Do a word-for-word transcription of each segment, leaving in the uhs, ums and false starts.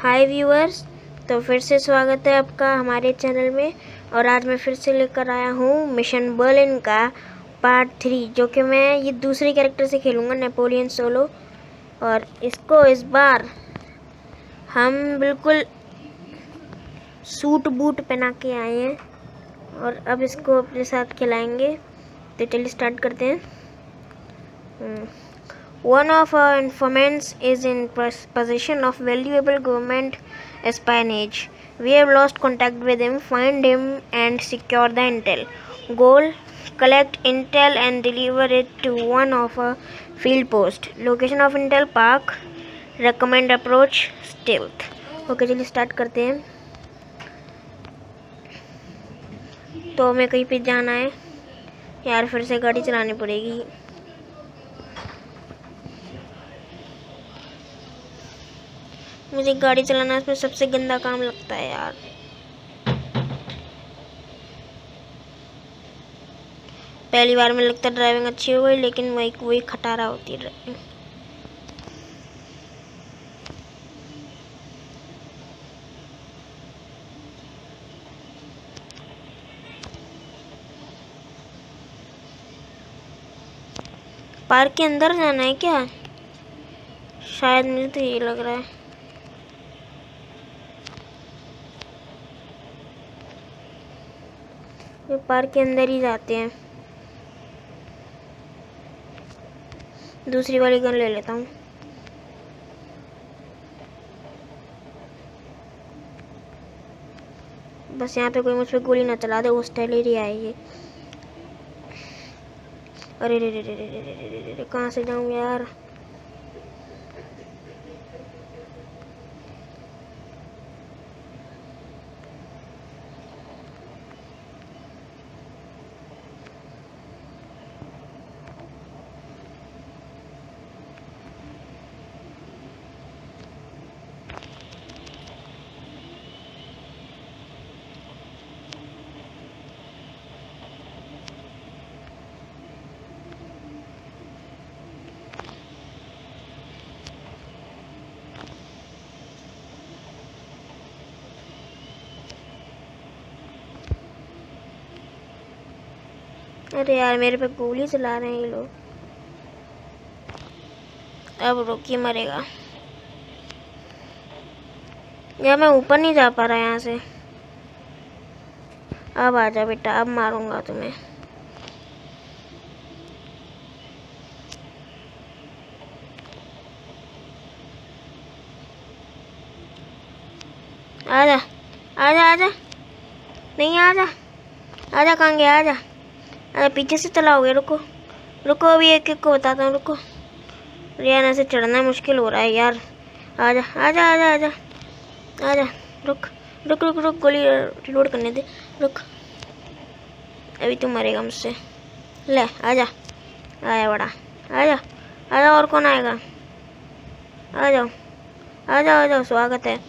हाय viewers, तो फिर से स्वागत है आपका हमारे चैनल में। और आज मैं फिर से लेकर आया हूँ मिशन बर्लिन का पार्ट थ्री, जो कि मैं ये दूसरे कैरेक्टर से खेलूँगा, नेपोलियन सोलो। और इसको इस बार हम बिल्कुल सूट बूट पहना के आए हैं और अब इसको अपने साथ खिलाएंगे। तो चलिए स्टार्ट करते हैं। One of our informants is in possession of valuable government espionage. We have lost contact with him. Find him and secure the intel. Goal: collect intel and deliver it to one of our field post. Location of intel: park. Recommend approach: stealth. Okay चलिए start करते हैं। तो हमें कहीं पे जाना है यार, फिर से गाड़ी चलानी पड़ेगी। मुझे गाड़ी चलाना इसमें सबसे गंदा काम लगता है यार। पहली बार में लगता ड्राइविंग अच्छी हो गई, लेकिन वही वही खटारा होती है ड्राइविंग। पार्क के अंदर जाना है क्या? शायद मुझे तो ये लग रहा है। पार्क के अंदर ही जाते हैं। दूसरी वाली गन ले लेता हूँ। बस यहाँ पे कोई मुझ पे गोली ना चला दे, वो स्टाइल एरिया है ये। अरे रे रे रे रे रे रे रे कहाँ से जाऊँ यार? अरे यार मेरे पे गोली चला रहे हैं ये लोग। अब रुकिए, मरेगा यार। मैं ऊपर नहीं जा पा रहा यहाँ से। अब आजा बेटा, अब मारूंगा तुम्हें। आजा आजा आजा, नहीं आजा आजा, कहाँ गया? आजा आजा, पीछे से चलाओगे? रुको रुको, अभी एक एक को बताता हूँ, रुको। यार ऐसे चढ़ना मुश्किल हो रहा है यार। आजा आजा आजा आजा आजा, रुक रुक रुक रुक, गोली रिलोड करने दे, रुक। अभी तू मरेगा मुझसे। ले आजा, आया बड़ा, आजा आजा। और कौन आएगा? आ जाओ आ जाओ आ जाओ, स्वागत है।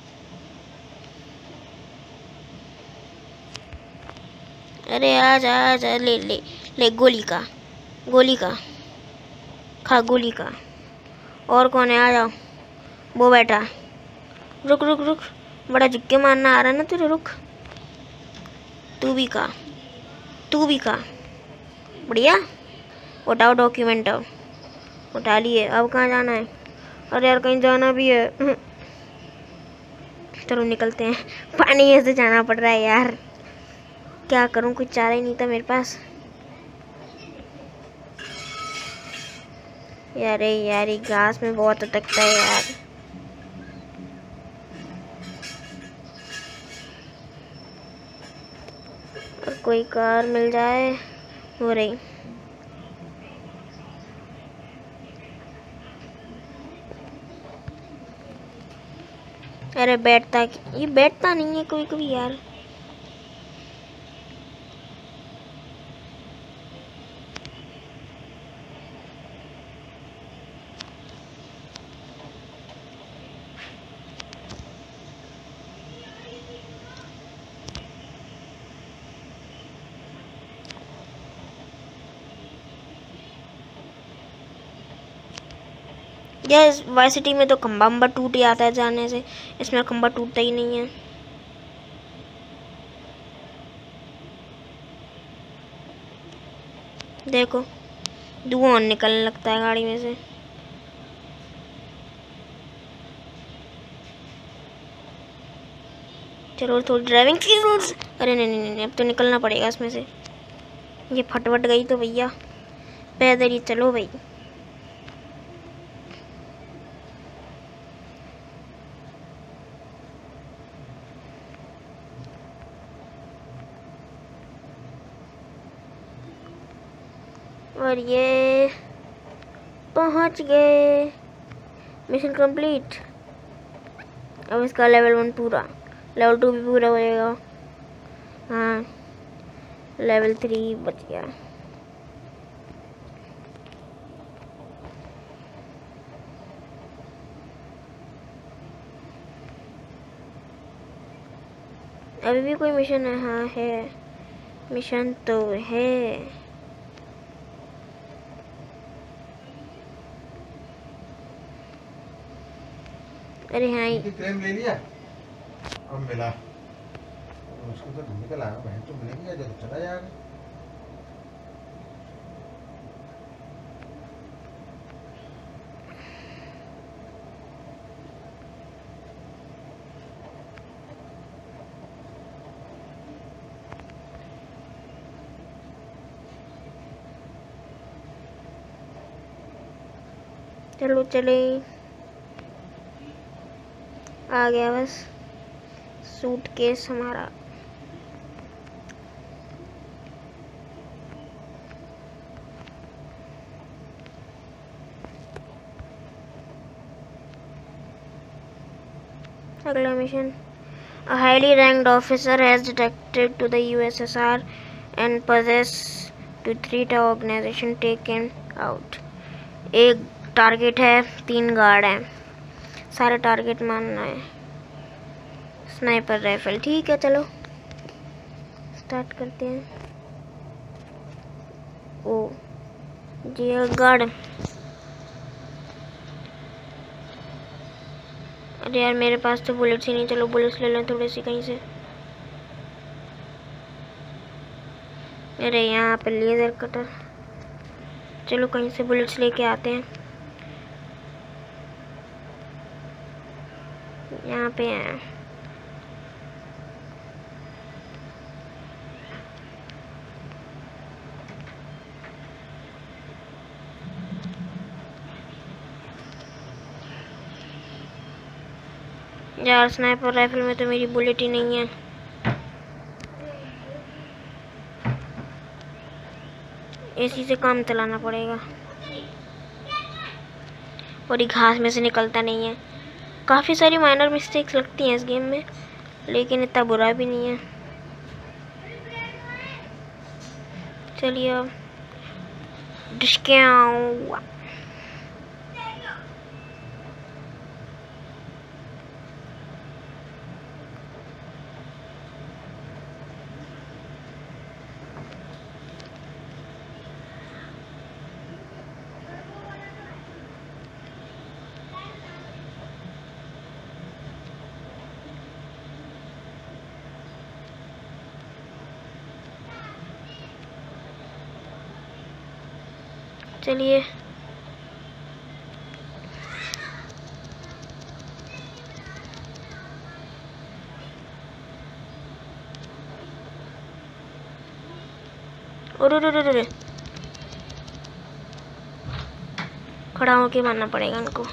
अरे आजा आजा, ले ले ले, गोली का गोली का खा, गोली का। और कौन है? आ जाओ। वो बैठा। रुक रुक रुक, बड़ा झुक्के मारना आ रहा है ना तेरे, रुक। तू भी का तू भी का बढ़िया। उठाओ डॉक्यूमेंट, अब उठा लिए। अब कहाँ जाना है? अरे यार कहीं जाना भी है। चलो निकलते हैं। पानी ऐसे जाना पड़ रहा है यार, क्या करूं, कुछ चारा ही नहीं था मेरे पास। यार यार ये घास में बहुत अटकता है यार। और कोई कार मिल जाए हो रही। अरे बैठता, ये बैठता नहीं है कोई कोई यार। यस, वाई सिटी में तो खंबा खंबा टूट जाता है जाने से, इसमें खंबा टूटता ही नहीं है। देखो धुआं निकलने लगता है गाड़ी में से। चलो थोड़ी ड्राइविंग की रूल्स। अरे नहीं नहीं नहीं, अब तो निकलना पड़ेगा इसमें से। ये फटवट गई तो भैया पैदल ही चलो भाई। और ये पहुंच गए, मिशन कंप्लीट। अब इसका लेवल वन पूरा, लेवल टू भी पूरा होएगा। हाँ लेवल थ्री बच गया। अभी भी कोई मिशन है? हाँ है, मिशन तो है। अरे हाँ क्लेम ले लिया, अब मिला उसको तो निकल आया, बहन तो मिलेगी जब चला जाएगा। चलो चले, आ गया बस सूटकेस हमारा। अगला mission, a highly ranked officer has detected to the U S S R and possessed to three the organization taken out। एक टारगेट है, तीन गार्ड हैं, सारे टारगेट मारना है। स्नाइपर राइफल, ठीक है चलो स्टार्ट करते हैं। ओ जी गार्ड। अरे यार मेरे पास तो बुलेट्स ही नहीं, चलो बुलेट्स ले लें थोड़ी सी कहीं से। अरे यहाँ पे लेजर कटर, चलो कहीं से बुलेट्स लेके आते हैं। यहाँ पे हैं, यार स्नाइपर राइफल में तो मेरी बुलेट ही नहीं है। इसी से काम चलाना पड़ेगा, और ये घास में से निकलता नहीं है। काफ़ी सारी माइनर मिस्टेक्स लगती हैं इस गेम में, लेकिन इतना बुरा भी नहीं है। चलिए अब डिस्काउंट। चलिए और खड़ा होके मारना पड़ेगा इनको।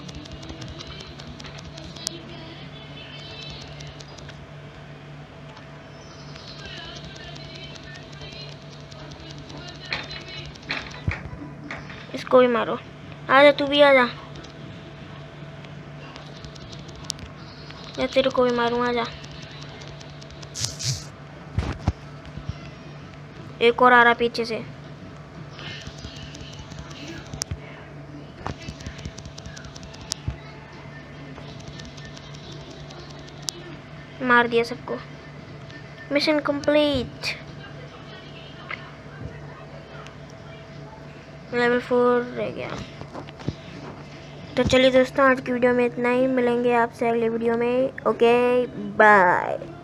इसको भी मारो, आजा तू भी आजा, या तेरे को भी मारूं, आजा। एक और आ रहा पीछे से, मार दिया सबको। मिशन कंप्लीट, लेवल फोर रह गया। तो चलिए दोस्तों, आज की वीडियो में इतना ही। मिलेंगे आपसे अगले वीडियो में। Okay bye.